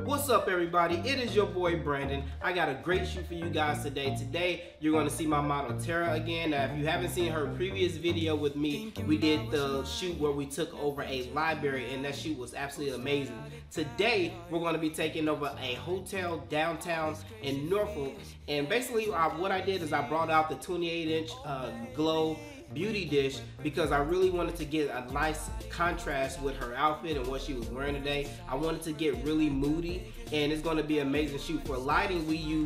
What's up, everybody? It is your boy Brandon. I got a great shoot for you guys today. Today, you're going to see my model Tara again. Now, if you haven't seen her previous video with me, we did the shoot where we took over a library, and that shoot was absolutely amazing. Today, we're going to be taking over a hotel downtown in Norfolk, and basically what I did is I brought out the 28-inch glow beauty dish because I really wanted to get a nice contrast with her outfit and what she was wearing today. I wanted to get really moody, and it's going to be an amazing shoot. For lighting,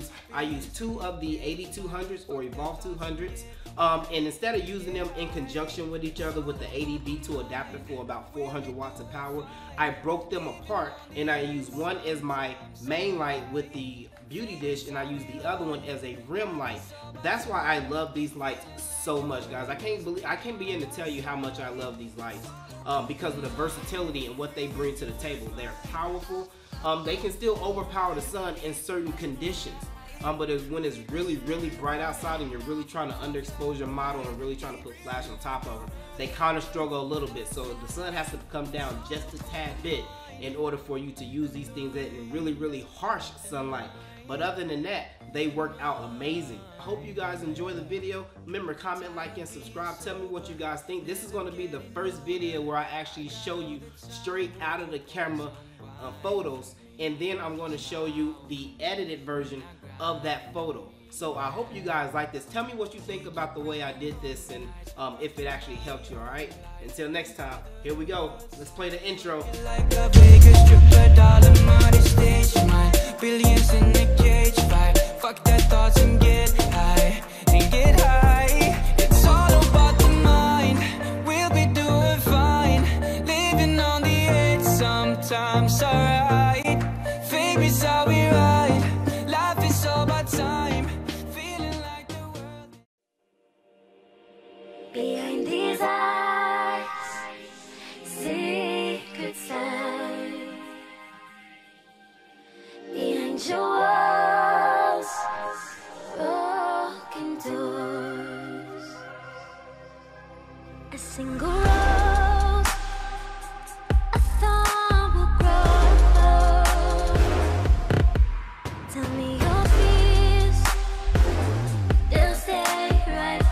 I use two of the 8200s or Evolve 200s, and instead of using them in conjunction with each other with the 80B2 adapter for about 400 watts of power, I broke them apart, and I used one as my main light with the beauty dish, and I use the other one as a rim light. That's why I love these lights so much, guys. I can't begin to tell you how much I love these lights because of the versatility and what they bring to the table. They're powerful. They can still overpower the sun in certain conditions. But when it's really, really bright outside and you're really trying to underexpose your model and really trying to put flash on top of it, they kind of struggle a little bit. So the sun has to come down just a tad bit in order for you to use these things in really, really harsh sunlight. But other than that, they work out amazing. I hope you guys enjoy the video. Remember, comment, like, and subscribe. Tell me what you guys think. This is going to be the first video where I actually show you straight out of the camera photos, and then I'm going to show you the edited version of that photo. So I hope you guys like this. Tell me what you think about the way I did this and if it actually helped you, alright? Until next time, here we go. Let's play the intro. Like a Vegas stripper, dollar money stage, my billions in the cage fight. Fuck that thoughts and get high, and get high. It's all about the mind, we'll be doing fine. Living on the edge sometimes, alright. Fame is how we ride, life is all about time. Behind these eyes, secrets lie. Behind your walls, broken doors. A single rose, a thorn will grow. Tell me your fears, they'll stay right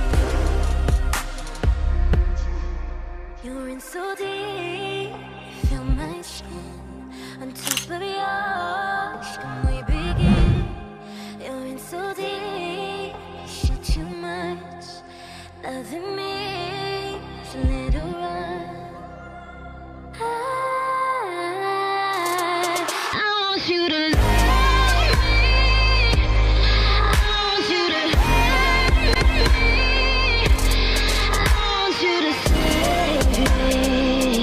here. You're in so deep, feel my skin on top of yours. Can we begin? You're in so deep, shit too much. Loving me is a little run. I want you to love me. I want you to hurt me. I want you to save me.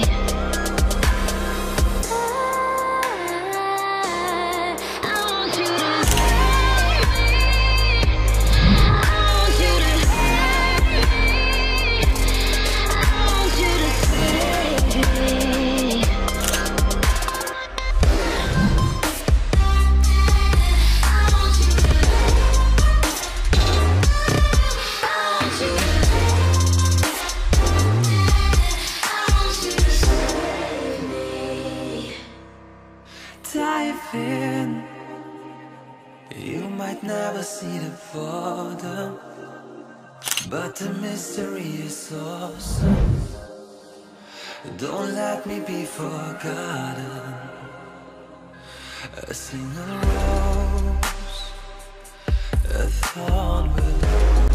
I want you to love me. I want you to hurt me. I want you to save me. I want you to save me. Dive in. You might never see the bottom, but the mystery is awesome. Don't let me be forgotten. A single rose, a thorn will grow.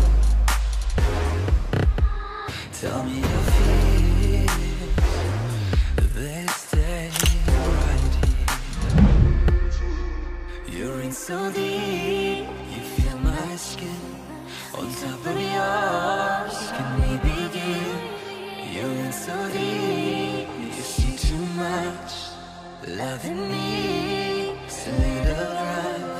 Tell me your fears, they stay right here. You're in so deep, you feel my skin on top of yours. Can we begin? You're in so deep, you see too much. Loving me is a little rough.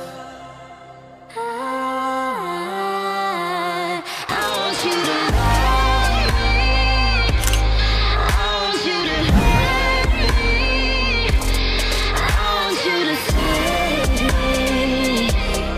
I want you to love me. I want you to hurt me. I want you to save me.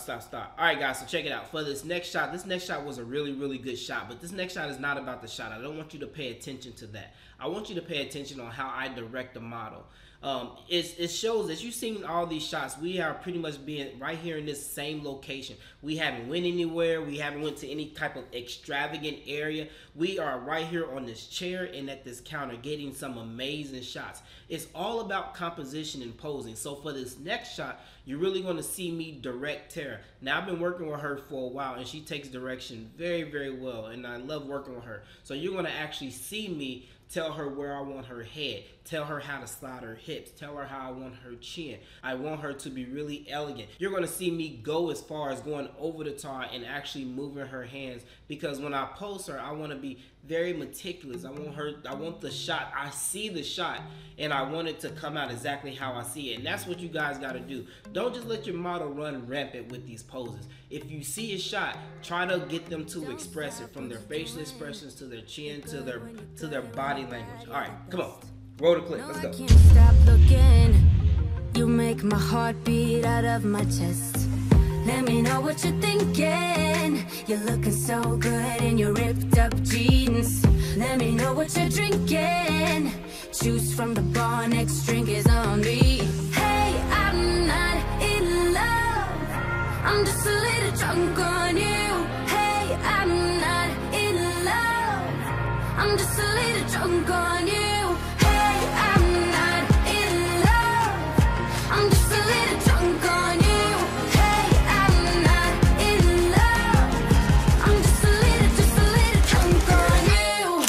All right, guys, so check it out. For this next shot was a really, really good shot, but this next shot is not about the shot. I don't want you to pay attention to that. I want you to pay attention on how I direct the model. It shows, as you've seen all these shots, we are pretty much being right here in this same location. We haven't went anywhere. We haven't went to any type of extravagant area. We are right here on this chair and at this counter getting some amazing shots. It's all about composition and posing. So for this next shot, you're really going to see me direct Tara. Now, I've been working with her for a while, and she takes direction very, very well, and I love working with her. So you're going to actually see me tell her where I want her head, tell her how to slide her hips, tell her how I want her chin. I want her to be really elegant. You're gonna see me go as far as going over the tar and actually moving her hands, because when I pose her, I wanna be very meticulous. I want the shot, I see the shot, and I want it to come out exactly how I see it. And that's what you guys gotta do. Don't just let your model run rampant with these poses. If you see a shot, try to get them to express it, from their facial expressions to their chin to their body language. All right, come on, roll the clip. Let's go. I can't stop looking. You make my heart beat out of my chest. Let me know what you're thinking. You're looking so good in your ripped up jeans. Let me know what you're drinking. Choose from the bar, next drink is on me. Hey, I'm not in love, I'm just a little drunk on you. Hey, I'm not in love, I'm just a little drunk on you. Hey, I'm not in love, I'm just a little drunk on you. Hey, I'm not in love, I'm just a little drunk on you.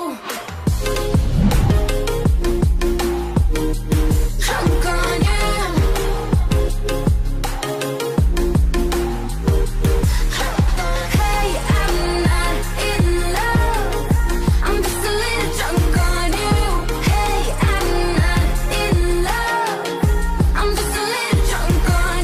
Drunk on you. Hey, I'm not in love, I'm just a little drunk on you. Hey, I'm not in love, I'm just a little drunk on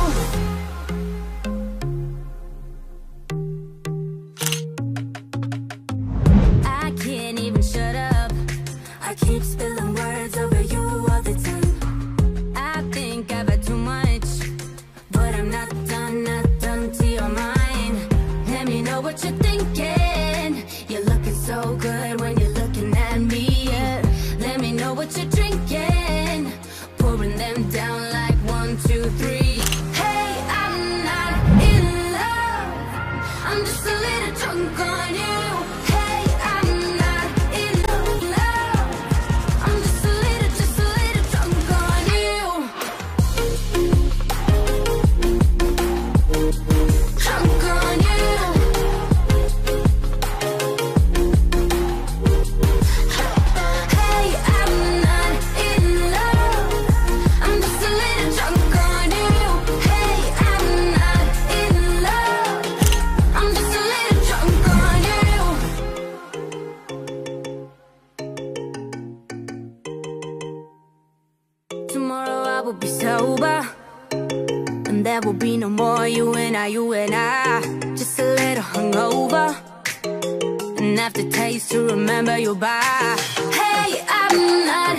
you. I can't even shut up, I keep spilling words over you all the time. I think I've had too much, but I'm not done to your mind. Let me know what you're thinking. You're looking so good when you're looking at me, yeah. Let me know what you're drinking. Pouring them down like 1, 2, 3. Hey, I'm not in love, I'm just a little drunk on you. Hey, I'm not in love, I'm just a little drunk on you. Drunk on you. Hey, I'm not in love, I'm just a little drunk on you. Hey, I'm not in love, I'm just a little drunk on you. Tomorrow I will be sober, and there will be no more you and I. Just a little hungover, an aftertaste to remember you by. Hey, I'm not